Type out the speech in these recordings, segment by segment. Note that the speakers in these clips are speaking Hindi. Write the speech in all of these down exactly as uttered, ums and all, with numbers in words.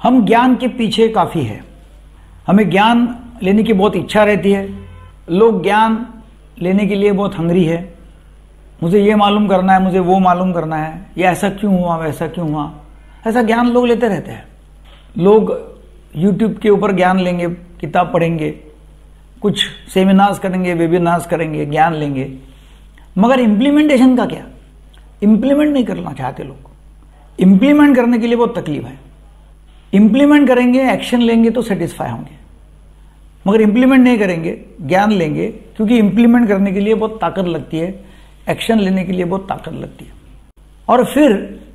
हम ज्ञान के पीछे काफ़ी है, हमें ज्ञान लेने की बहुत इच्छा रहती है। लोग ज्ञान लेने के लिए बहुत हंगरी है, मुझे ये मालूम करना है, मुझे वो मालूम करना है, ये ऐसा क्यों हुआ, वैसा क्यों हुआ, ऐसा ज्ञान लोग लेते रहते हैं। लोग यूट्यूब के ऊपर ज्ञान लेंगे, किताब पढ़ेंगे, कुछ सेमिनार्स करेंगे, वेबिनार्स करेंगे, ज्ञान लेंगे, मगर इम्प्लीमेंटेशन का क्या? इम्प्लीमेंट नहीं करना चाहते लोग। इम्प्लीमेंट करने के लिए बहुत तकलीफ है। इम्प्लीमेंट करेंगे, एक्शन लेंगे तो सेटिस्फाई होंगे, मगर इम्प्लीमेंट नहीं करेंगे, ज्ञान लेंगे, क्योंकि इम्प्लीमेंट करने के लिए बहुत ताकत लगती है, एक्शन लेने के लिए बहुत ताकत लगती है। और फिर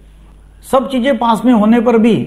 सब चीज़ें पास में होने पर भी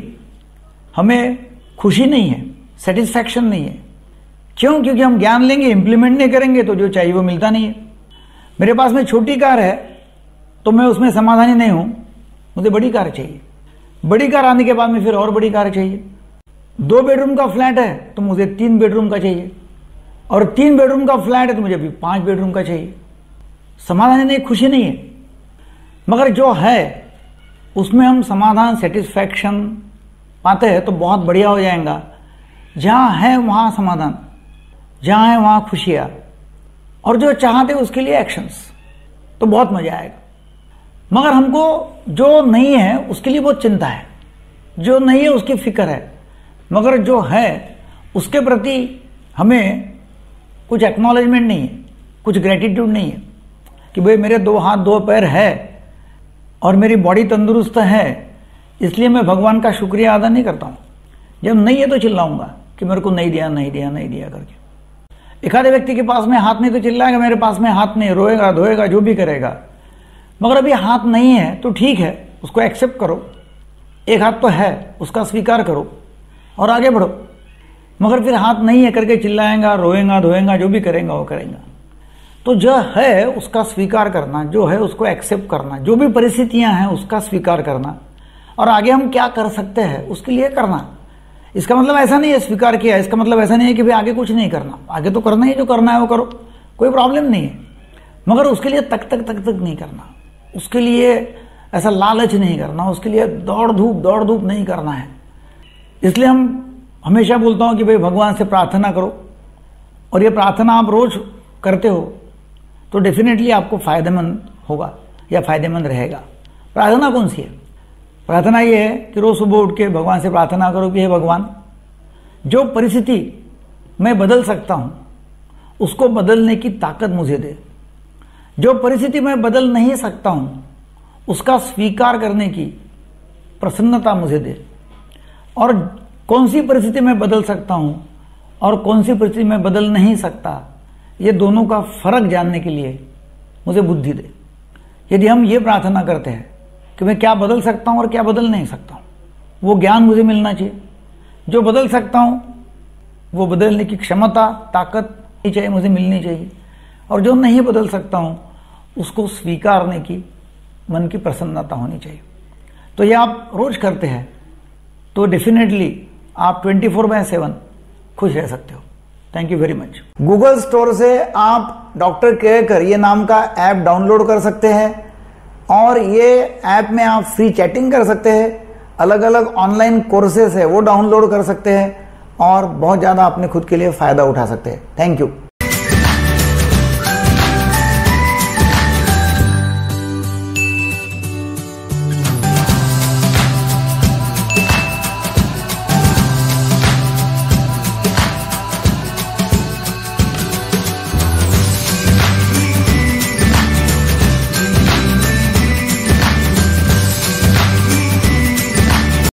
हमें खुशी नहीं है, सेटिस्फैक्शन नहीं है। क्यों? क्योंकि हम ज्ञान लेंगे, इम्प्लीमेंट नहीं करेंगे तो जो चाहिए वो मिलता नहीं है। मेरे पास में छोटी कार है तो मैं उसमें समाधानी नहीं हूं, मुझे बड़ी कार चाहिए। बड़ी कार आने के बाद में फिर और बड़ी कार चाहिए। दो बेडरूम का फ्लैट है तो मुझे तीन बेडरूम का चाहिए, और तीन बेडरूम का फ्लैट है तो मुझे अभी पांच बेडरूम का चाहिए। समाधान नहीं, खुशी नहीं है। मगर जो है उसमें हम समाधान, सेटिस्फैक्शन पाते हैं तो बहुत बढ़िया हो जाएगा। जहाँ है वहाँ समाधान, जहाँ है वहाँ खुशियाँ, और जो चाहते उसके लिए एक्शंस, तो बहुत मजा आएगा। मगर हमको जो नहीं है उसके लिए बहुत चिंता है, जो नहीं है उसकी फिक्र है, मगर जो है उसके प्रति हमें कुछ एक्नॉलेजमेंट नहीं है, कुछ ग्रेटिट्यूड नहीं है कि भाई मेरे दो हाथ दो पैर है और मेरी बॉडी तंदुरुस्त है, इसलिए मैं भगवान का शुक्रिया अदा नहीं करता हूँ। जब नहीं है तो चिल्लाऊंगा कि मेरे को नहीं दिया, नहीं दिया, नहीं दिया करके। एक आधे व्यक्ति के पास में हाथ नहीं तो चिल्लाएगा मेरे पास में हाथ नहीं, रोएगा धोएगा जो भी करेगा। मगर अभी हाथ नहीं है तो ठीक है, उसको एक्सेप्ट करो। एक हाथ तो है, उसका स्वीकार करो और आगे बढ़ो। मगर फिर हाथ नहीं है करके चिल्लाएगा, रोएगा धोएगा, जो भी करेगा वो करेगा। तो जो है उसका स्वीकार करना, जो है उसको एक्सेप्ट करना, जो भी परिस्थितियां हैं उसका स्वीकार करना, और आगे हम क्या कर सकते हैं उसके लिए करना। इसका मतलब ऐसा नहीं है स्वीकार किया, इसका मतलब ऐसा नहीं है कि भाई आगे कुछ नहीं करना। आगे तो करना ही, जो करना है वो करो, कोई प्रॉब्लम नहीं है। मगर उसके लिए तक तक तक तक नहीं करना, उसके लिए ऐसा लालच नहीं करना, उसके लिए दौड़ धूप दौड़ धूप नहीं करना है। इसलिए हम हमेशा बोलता हूँ कि भाई भगवान से प्रार्थना करो, और ये प्रार्थना आप रोज करते हो तो डेफिनेटली आपको फायदेमंद होगा या फायदेमंद रहेगा। प्रार्थना कौन सी है? प्रार्थना ये है कि रोज सुबह उठ के भगवान से प्रार्थना करो कि हे भगवान, जो परिस्थिति मैं बदल सकता हूँ उसको बदलने की ताकत मुझे दे। जो परिस्थिति मैं बदल नहीं सकता हूँ उसका स्वीकार करने की प्रसन्नता मुझे दे। और कौन सी परिस्थिति मैं बदल सकता हूँ और कौन सी परिस्थिति मैं बदल नहीं सकता, ये दोनों का फर्क जानने के लिए मुझे बुद्धि दे। यदि हम ये प्रार्थना करते हैं कि मैं क्या बदल सकता हूँ और क्या बदल नहीं सकता हूँ, वो ज्ञान मुझे मिलना चाहिए। जो बदल सकता हूँ वो बदलने की क्षमता, ताकत ही चाहिए, मुझे मिलनी चाहिए। और जो नहीं बदल सकता हूँ उसको स्वीकारने की मन की प्रसन्नता होनी चाहिए। तो ये आप रोज करते हैं तो डेफिनेटली आप ट्वेंटी फोर बाय सेवन खुश रह सकते हो। Thank you very much. Google store से आप डॉक्टर केयरकर ये नाम का ऐप डाउनलोड कर सकते हैं, और ये ऐप में आप फ्री चैटिंग कर सकते हैं, अलग अलग ऑनलाइन कोर्सेस है वो डाउनलोड कर सकते हैं, और बहुत ज़्यादा अपने खुद के लिए फ़ायदा उठा सकते हैं। Thank you.